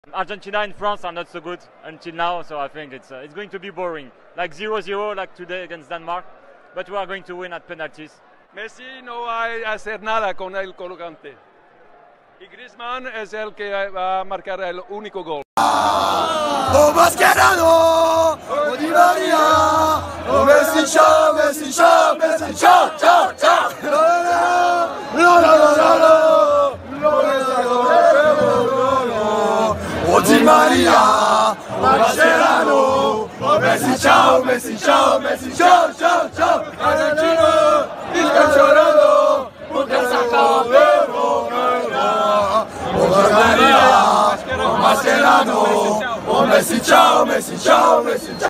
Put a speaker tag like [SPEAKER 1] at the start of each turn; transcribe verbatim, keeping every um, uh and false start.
[SPEAKER 1] Argentina and France are not so good until now, so I think it's, uh, it's going to be boring. Like zero zero like today against Denmark, but we are going to win at penalties.
[SPEAKER 2] Messi no va a hacer nada con el colocante. Y Griezmann es el que va a marcar el único gol.
[SPEAKER 3] ¡Oh, Mascherano! ¡Oh, Di Maria! ¡Oh, Messi, ciao, Messi, ciao, Messi, ciao, ciao, ciao! No, no, no, no, no, no, no, ¡Oh, Di Maria! Mascherano! ¡Oh, Messi, ciao, Messi, ciao, Messi, ciao, ciao, ciao! Argentino, está llorando porque sacó Pedro Guerra. ¡Oh, Di Maria! ¡Oh, Mascherano! ¡Oh, Messi, ciao, Messi, ciao, Messi, ciao!